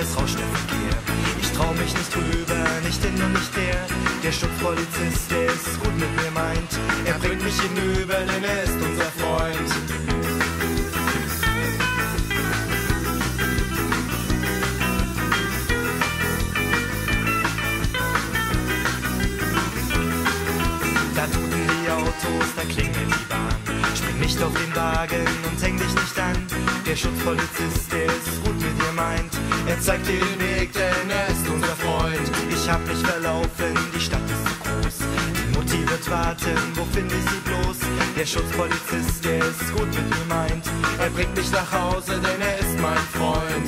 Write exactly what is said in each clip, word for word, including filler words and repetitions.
es rauscht der Verkehr. Ich trau mich nicht rüber, nicht hin und nicht her. Der Schutzpolizist, der es gut mit mir meint. Er bringt mich hinüber, denn er ist unser Freund. Da tuten die Autos, da klingelt die Bahn. Spring nicht auf den Wagen und häng dich nicht an. Der Schutzpolizist, der es gut mit dir meint. Er zeigt dir den Weg, denn er ist unser Freund. Ich hab mich verlaufen, die Stadt ist zu groß. Die Mutti wird warten, wo finde ich sie bloß? Der Schutzpolizist, der es gut mit mir meint. Er bringt mich nach Hause, denn er ist mein Freund.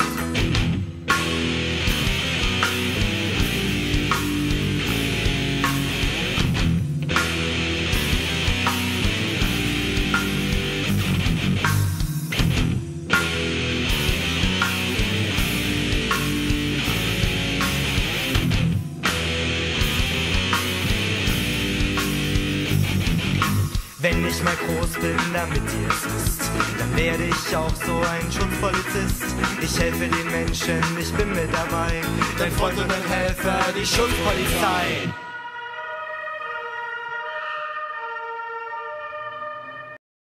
Wenn ich mal groß bin, damit ihr es wisst, dann werde ich auch so ein Schutzpolizist. Ich helfe den Menschen, ich bin mit dabei. Dein Freund und dein Helfer, die Schutzpolizei.